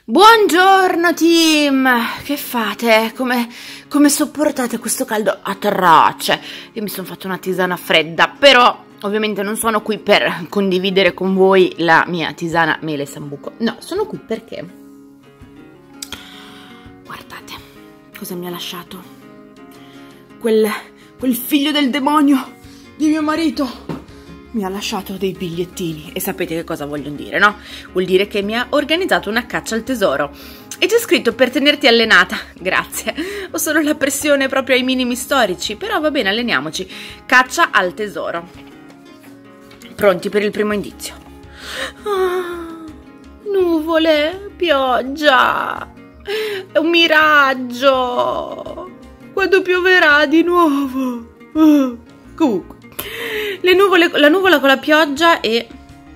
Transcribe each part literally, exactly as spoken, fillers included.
Buongiorno team, che fate? Come, come sopportate questo caldo atroce? Io mi sono fatto una tisana fredda, però ovviamente non sono qui per condividere con voi la mia tisana mele sambuco. No, sono qui perché, guardate, cosa mi ha lasciato quel, quel figlio del demonio di mio marito. Mi ha lasciato dei bigliettini e sapete che cosa vogliono dire, no? Vuol dire che mi ha organizzato una caccia al tesoro e c'è scritto per tenerti allenata. Grazie, ho solo la pressione proprio ai minimi storici, però va bene, alleniamoci. Caccia al tesoro. Pronti per il primo indizio? Oh, nuvole, pioggia, è un miraggio. Quando pioverà di nuovo? Oh, comunque. Le nuvole, la nuvola con la pioggia e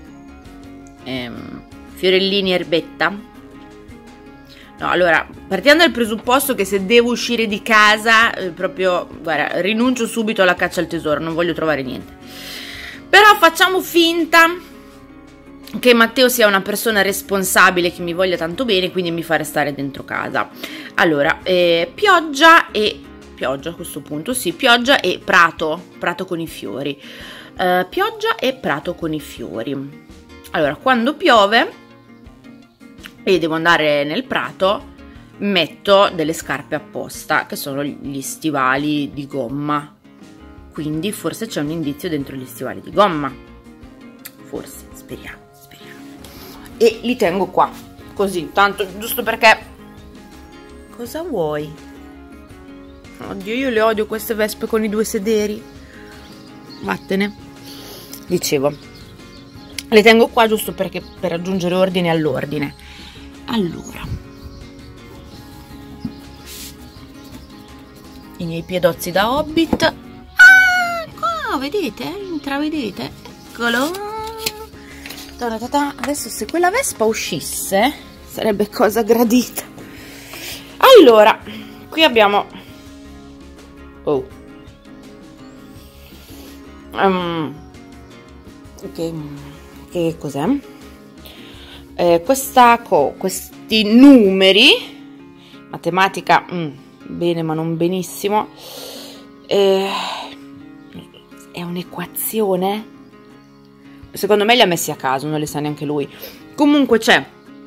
ehm, fiorellini erbetta. No, allora, partiamo dal presupposto che se devo uscire di casa, eh, proprio, guarda, rinuncio subito alla caccia al tesoro, non voglio trovare niente. Però facciamo finta che Matteo sia una persona responsabile, che mi voglia tanto bene, quindi mi fa restare dentro casa. Allora, eh, pioggia e... pioggia a questo punto, sì, pioggia e prato, prato con i fiori, uh, pioggia e prato con i fiori. Allora, quando piove e devo andare nel prato, metto delle scarpe apposta, che sono gli stivali di gomma, quindi forse c'è un indizio dentro gli stivali di gomma, forse, speriamo, speriamo. E li tengo qua, così, tanto, giusto perché, cosa vuoi? Oddio, io le odio queste vespe con i due sederi. Vattene. Dicevo, le tengo qua giusto perché per aggiungere ordine all'ordine. Allora, i miei piedozzi da hobbit. Ah, qua vedete? Intravedete? Eccolo. Adesso se quella vespa uscisse sarebbe cosa gradita. Allora, qui abbiamo... Oh, um, che, che cos'è? Eh, questa co, questi numeri, matematica, mm, bene ma non benissimo, eh, è un'equazione? Secondo me li ha messi a caso, non le sa neanche lui. Comunque c'è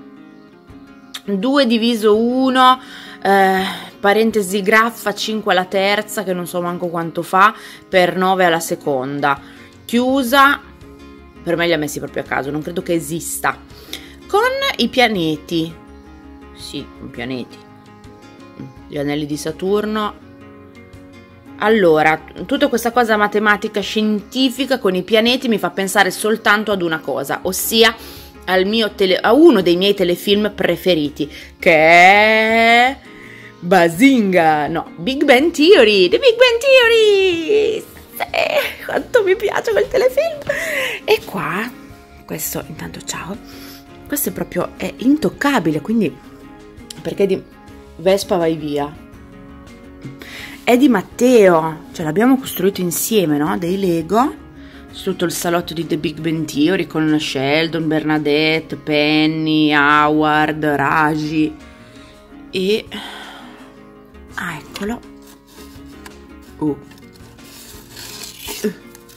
due diviso uno, eh, parentesi graffa cinque alla terza, che non so manco quanto fa, per nove alla seconda, chiusa, per me li ha messi proprio a caso, non credo che esista, con i pianeti, sì, con pianeti, gli anelli di Saturno. Allora, tutta questa cosa matematica scientifica con i pianeti mi fa pensare soltanto ad una cosa, ossia al mio tele, a uno dei miei telefilm preferiti, che è... Bazinga, no, Big Bang Theory, The Big Bang Theory, sì, quanto mi piace quel telefilm. E qua, questo, intanto ciao, questo è proprio, è intoccabile, quindi, perché di Vespa vai via, è di Matteo, cioè l'abbiamo costruito insieme, no, dei Lego, tutto il salotto di The Big Bang Theory con Sheldon, Bernadette, Penny, Howard, Raji e... ah, eccolo. Uh. Uh.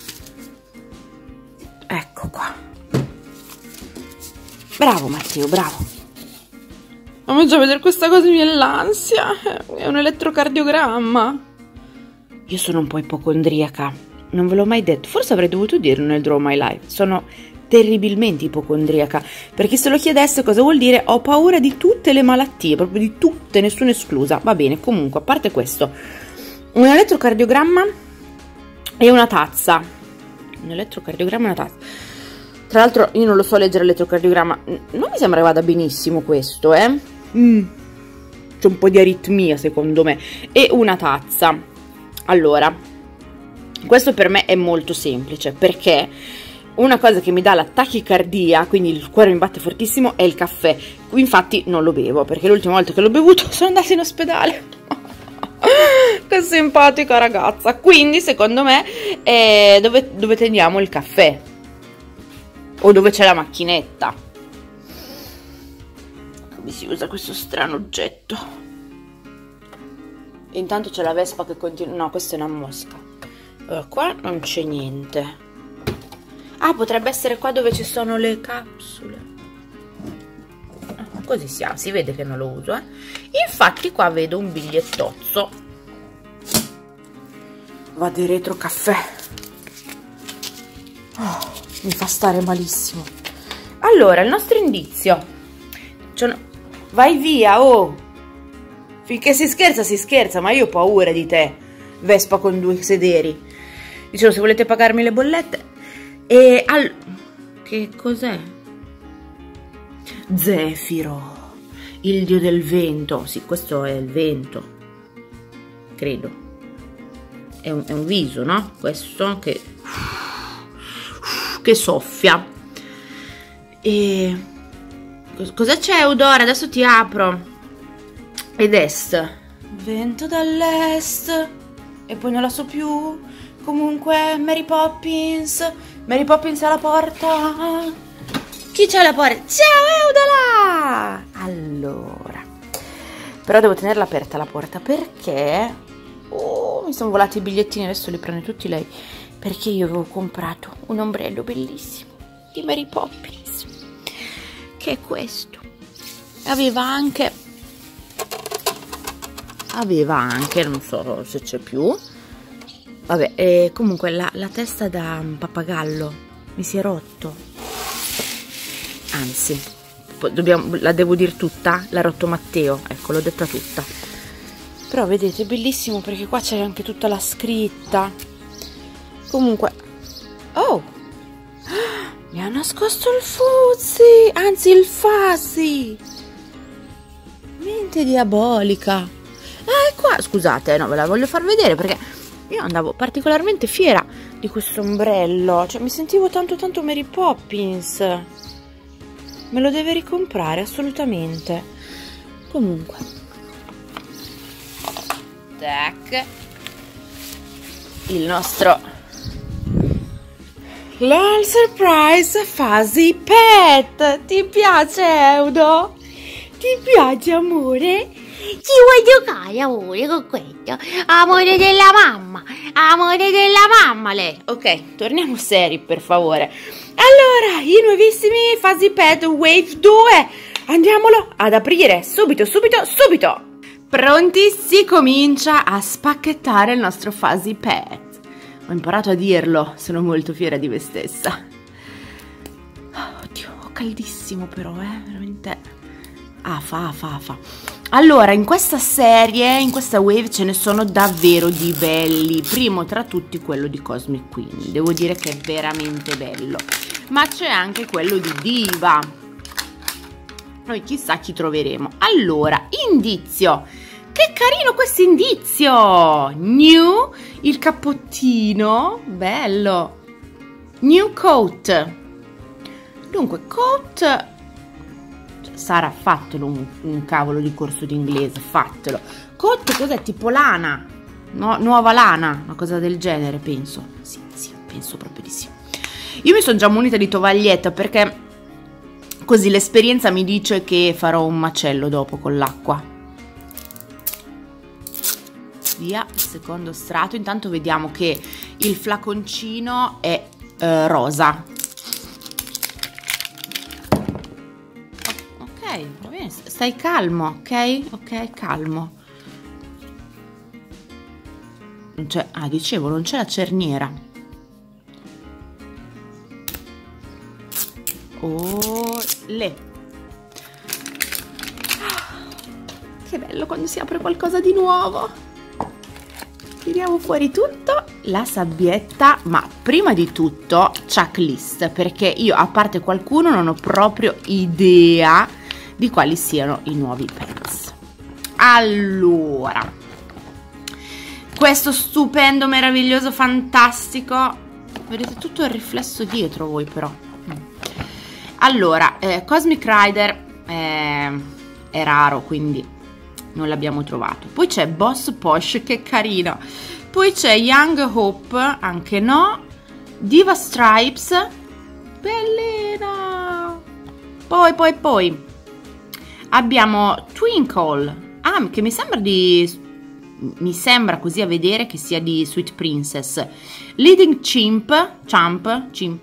Ecco qua. Bravo Matteo, bravo. Fammi già vedere questa cosa, mi viene l'ansia. È un elettrocardiogramma. Io sono un po' ipocondriaca, non ve l'ho mai detto. Forse avrei dovuto dirlo nel Draw My Life. Sono terribilmente ipocondriaca. Per chi se lo chiedesse cosa vuol dire, ho paura di tutte le malattie, proprio di tutte, nessuna esclusa. Va bene, comunque, a parte questo, un elettrocardiogramma e una tazza. Un elettrocardiogramma e una tazza. Tra l'altro io non lo so leggere l'elettrocardiogramma, non mi sembra che vada benissimo questo, eh mm. C'è un po' di aritmia secondo me. E una tazza. Allora, questo per me è molto semplice, perché una cosa che mi dà la tachicardia, quindi il cuore mi batte fortissimo, è il caffè. Infatti non lo bevo, perché l'ultima volta che l'ho bevuto sono andata in ospedale. Che simpatica ragazza. Quindi secondo me eh, dove, dove teniamo il caffè? O dove c'è la macchinetta? come si usa questo strano oggetto. E intanto c'è la Vespa che continua. No, questa è una mosca. Allora, qua non c'è niente. Ah, potrebbe essere qua dove ci sono le capsule. Ah, così si, si vede che non lo uso, eh. Infatti qua vedo un bigliettozzo. Vado retro caffè. Oh, mi fa stare malissimo. Allora, il nostro indizio. Cioè, vai via, oh. Finché si scherza, si scherza, ma io ho paura di te, Vespa con due sederi. Dicevo, se volete pagarmi le bollette. E al... Che cos'è? Zefiro, il dio del vento. Sì, questo è il vento, credo. È un, è un viso, no? Questo che... che soffia. E... cosa c'è, Eudora? Adesso ti apro. Ed est. Vento dall'est. E poi non la so più. Comunque, Mary Poppins. Mary Poppins alla porta. Chi c'è alla porta? Ciao, Eudora! Allora. Però devo tenerla aperta la porta perché... Oh, mi sono volati i bigliettini. Adesso li prende tutti lei. Perché io avevo comprato un ombrello bellissimo di Mary Poppins. Che è questo. Aveva anche... Aveva anche, non so se c'è più. Vabbè, eh, comunque la, la testa da pappagallo mi si è rotto. Anzi, dobbiamo, la devo dire tutta? L'ha rotto Matteo, ecco, l'ho detta tutta. Però vedete, è bellissimo perché qua c'è anche tutta la scritta. Comunque, oh, mi ha nascosto il Fuzzy, anzi il Fuzzy. Mente diabolica. Ah, è qua, scusate, no, ve la voglio far vedere perché... Io andavo particolarmente fiera di questo ombrello, cioè mi sentivo tanto tanto Mary Poppins. Me lo deve ricomprare assolutamente. Comunque. Tac. Il nostro LOL Surprise Fuzzy Pet. Ti piace, Eudo? Ti piace, amore? Ci vuoi giocare, amore, con questo? Amore della mamma, amore della mamma, lei. Ok, torniamo seri, per favore. Allora, i nuovissimi Fuzzy Pet Wave due. Andiamolo ad aprire, subito, subito, subito. Pronti? Si comincia a spacchettare il nostro Fuzzy Pet. Ho imparato a dirlo, sono molto fiera di me stessa. Oddio, ho caldissimo però, eh, veramente... Ah, fa, fa, fa. Allora, in questa serie, in questa wave, ce ne sono davvero di belli. Primo tra tutti quello di Cosmic Queen. Devo dire che è veramente bello. Ma c'è anche quello di Diva. Noi chissà chi troveremo. Allora, indizio. Che carino questo indizio. New, il cappottino. Bello. New coat. Dunque, coat... Sara, fatelo un, un cavolo di corso di inglese, fatelo. Coat cos'è? Tipo lana, no, nuova lana, una cosa del genere, penso. Sì, sì, penso proprio di sì. Io mi sono già munita di tovaglietta perché così l'esperienza mi dice che farò un macello dopo con l'acqua. Via, il secondo strato. Intanto vediamo che il flaconcino è eh, rosa. Va bene, stai calmo, ok? Ok, calmo. Non c'è, ah, dicevo, non c'è la cerniera. Oh, le. Che bello quando si apre qualcosa di nuovo. Tiriamo fuori tutto, la sabbietta, ma prima di tutto checklist, perché io, a parte qualcuno, non ho proprio idea di quali siano i nuovi pets. Allora, questo stupendo, meraviglioso, fantastico, vedete tutto il riflesso dietro voi però. Allora, eh, Cosmic Rider eh, è raro, quindi non l'abbiamo trovato. Poi c'è Boss Posh, che carino. Poi c'è Young Hope, anche no. Diva Stripes, bellina. Poi, poi, poi Abbiamo Twinkle, ah, che mi sembra di... mi sembra così a vedere che sia di Sweet Princess. Leading Chimp, Champ, Chimp,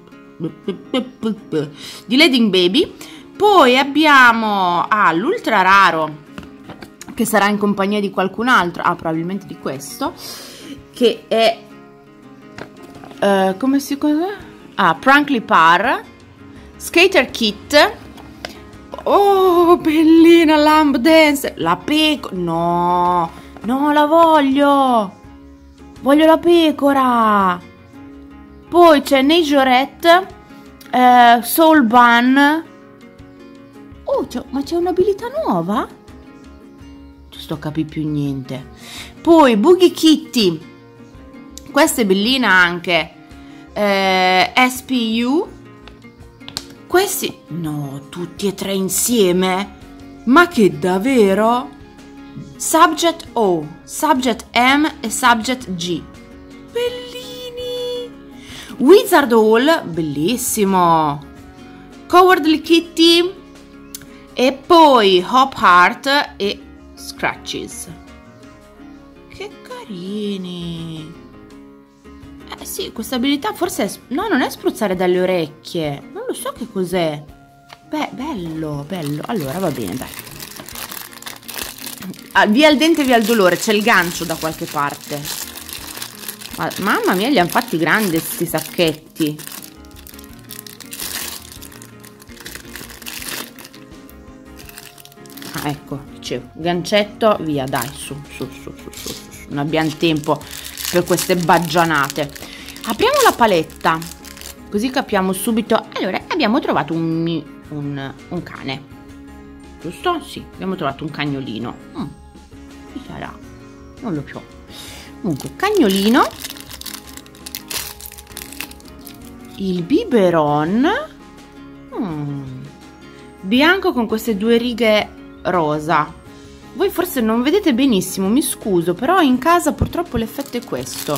di Leading Baby. Poi abbiamo ah, l'ultra raro, che sarà in compagnia di qualcun altro, ah, probabilmente di questo, che è uh, come si chiama? Ah, Prankly Par, Skater Kit. Oh, bellina Lamb Dance, la pecora, no, no, la voglio, voglio la pecora. Poi c'è Neijorette, eh, Soul Bun. Oh, ma c'è un'abilità nuova? Non sto a capire più niente. Poi Boogie Kitty, questa è bellina anche, eh, S P U. Questi, no, tutti e tre insieme? Ma che davvero? Subject O, Subject M e Subject G. Bellini! Wizard Hall, bellissimo. Cowardly Kitty. E poi Hop Heart e Scratches. Che carini! Eh sì, questa abilità forse è... no, non è spruzzare dalle orecchie. Non lo so che cos'è. Beh, bello, bello. Allora, va bene, dai. Ah, via il dente, via il dolore. C'è il gancio da qualche parte. Ma, mamma mia, li hanno fatti grandi questi sacchetti. Ah, ecco, dicevo. Gancetto, via, dai, su, su, su, su, su, su. Non abbiamo tempo per queste baggianate. Apriamo la paletta, così capiamo subito. Allora, abbiamo trovato un, un, un cane, giusto? Sì, abbiamo trovato un cagnolino. Mm, chi sarà? Non lo so. Comunque, cagnolino. Il biberon. Mm, bianco con queste due righe rosa. Voi forse non vedete benissimo, mi scuso, però in casa purtroppo l'effetto è questo.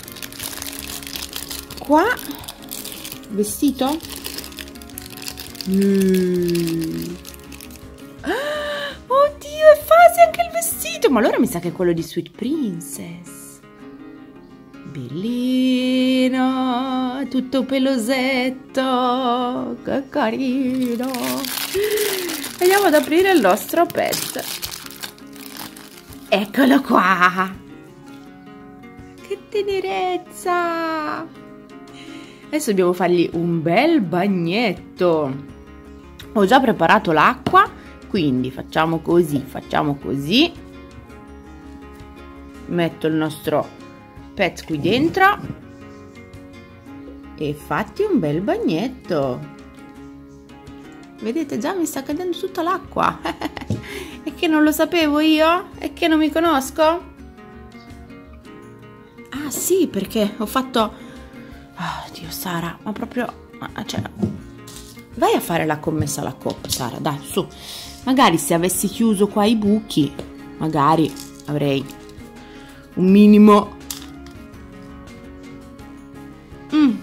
Qua, vestito? Mm. Oddio, è fase anche il vestito! Ma allora mi sa che è quello di Sweet Princess. Bellino, tutto pelosetto, che carino. Andiamo ad aprire il nostro pet. Eccolo qua! Che tenerezza! Adesso dobbiamo fargli un bel bagnetto. Ho già preparato l'acqua, quindi facciamo così, facciamo così. Metto il nostro pet qui dentro e fatti un bel bagnetto. Vedete, già mi sta cadendo tutta l'acqua. È che non lo sapevo io? È che non mi conosco? Ah sì, perché ho fatto... oh Dio, Sara, ma proprio... cioè, vai a fare la commessa alla Coop, Sara, dai, su. Magari se avessi chiuso qua i buchi, magari avrei un minimo... Mm.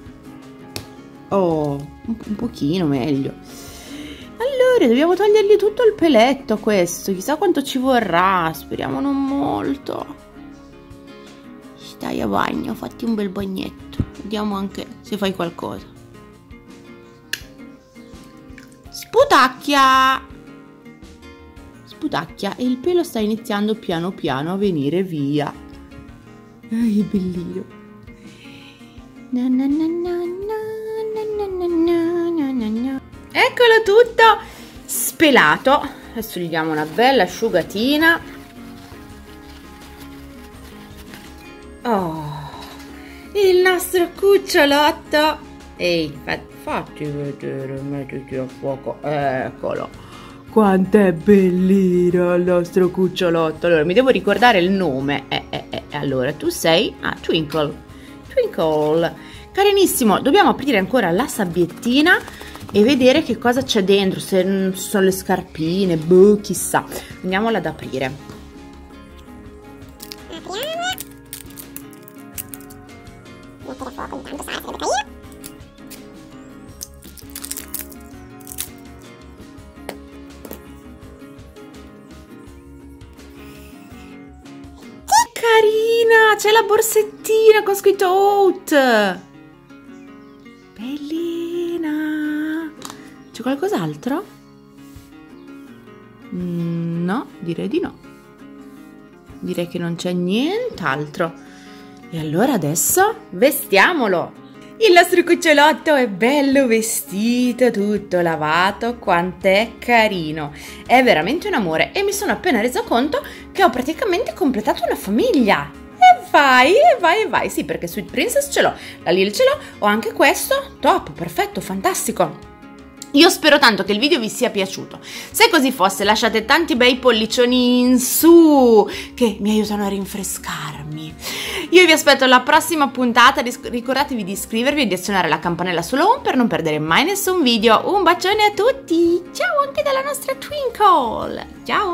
Oh, un, un pochino meglio. Allora, dobbiamo togliergli tutto il peletto a questo. Chissà quanto ci vorrà. Speriamo non molto. Stai a bagno, fatti un bel bagnetto. Vediamo anche se fai qualcosa. Sputacchia! Sputacchia. E il pelo sta iniziando piano piano a venire via. Ai, bellino. Na na na na na na na na na na. Eccolo tutto spelato. Adesso gli diamo una bella asciugatina. Oh, il nostro cucciolotto. Ehi, fatti vedere, mettiti a fuoco. Eccolo. Quanto è bellino il nostro cucciolotto. Allora, mi devo ricordare il nome. Eh, eh, eh. Allora, tu sei... ah, Twinkle. Twinkle. Carinissimo. Dobbiamo aprire ancora la sabbiettina e vedere che cosa c'è dentro, se sono le scarpine, boh, chissà. Andiamola ad aprire. Apriamo. Mettere a fuoco intanto, Sara, sarebbe carino. carina! C'è la borsettina con scritto Out! Bellina! C'è qualcos'altro? Mm, no, direi di no. Direi che non c'è nient'altro. E allora adesso vestiamolo! Il nostro cucciolotto è bello vestito, tutto lavato, quant'è carino. È veramente un amore e mi sono appena reso conto che ho praticamente completato una famiglia. E vai, e vai, e vai. Sì, perché Sweet Princess ce l'ho, la Lil ce l'ho, ho anche questo. Top, perfetto, fantastico. Io spero tanto che il video vi sia piaciuto. Se così fosse, lasciate tanti bei pollicioni in su che mi aiutano a rinfrescarmi. Io vi aspetto alla prossima puntata. Ricordatevi di iscrivervi e di azionare la campanella sulla home per non perdere mai nessun video. Un bacione a tutti. Ciao anche dalla nostra Twinkle. Ciao.